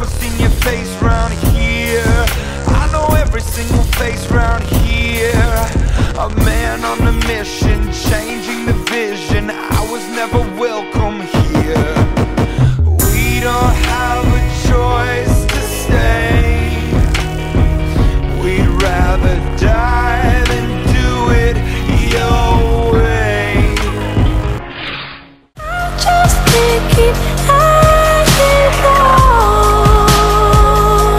never seen your face round here. I know every single face round here. A man on a mission, changing the vision. I was never welcome here. We don't have a choice to stay. We'd rather die than do it your way. I just can't keep hanging on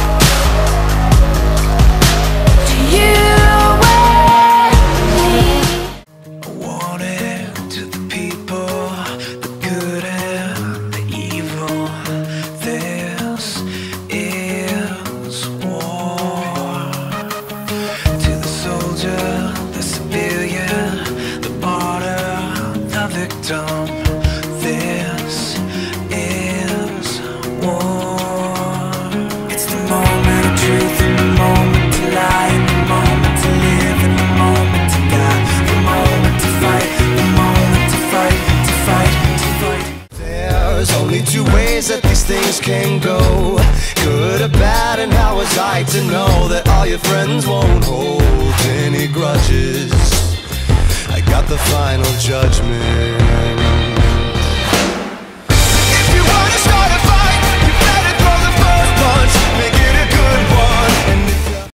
to you and me. I want it to the people, the good and the evil. This is war. To the soldier, the civilian, the martyr, the victim. This is war. It's the moment of truth and the moment to lie, and the moment to live and the moment to die, the moment to fight, the moment to fight, to fight, to fight. There's only two ways that these things can go, good or bad, and how was I to know that all your friends won't hold any grudges? I got the final judgment.